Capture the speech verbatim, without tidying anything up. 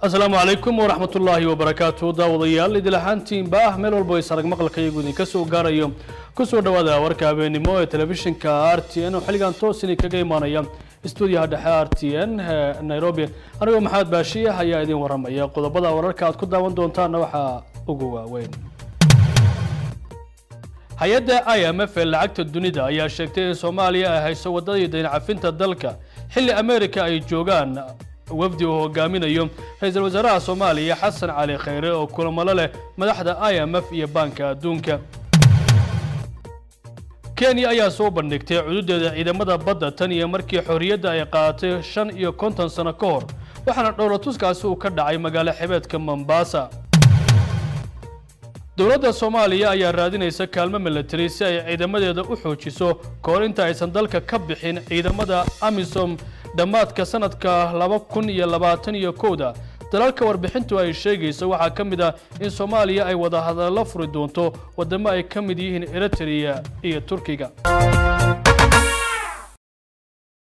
السلام عليكم ورحمة الله وبركاته داوديال إذا لحنتين باه ميل والبوي سرق مقلق يقولي كسو قاريو كسو دوادا وركا بيني مو تلفزيون كار تي ان وحلقان توسيني كجيمانيا استوديو هذا ار تي ان نيروبي أنا محمد باشية هيا إذن ورمية قضبضا وركا كود داون دونتان وحا أقوى وين hay-adda I M F ee lacagta dunida ayaa sheegtay in Soomaaliya ay hayso wadadii deyn cafinta dalka xilli America ay joogaan wafdi oo hogaaminayo ra'iisul wasaaraha Soomaaliya Xasan Cali Khayre oo kulamada leh madaxda I M F iyo Banka Adduunka. Kenya ayaa soo bandhigtay cududeeda ciidamada badda tan iyo markii xorriyadda ay qaadatay shan iyo konton sano ka hor waxaana dhowlatuskaasi uu ka dhacay magaalo xebeedka Mombasa. dowladda Soomaaliya ayaa raadinaysa kaalmo military si ay ciidamadeeda u xoojiso koor inta aysan dalka ka bixin ciidamada AMISOM dhamaadka sanadka laba kun iyo labaatan iyo kow dalalka warbixintu ay sheegayso waxa kamid ah in Soomaaliya ay wada hadallo furi doonto wadamo ay kamid yihiin Eritrea iyo Turkiga.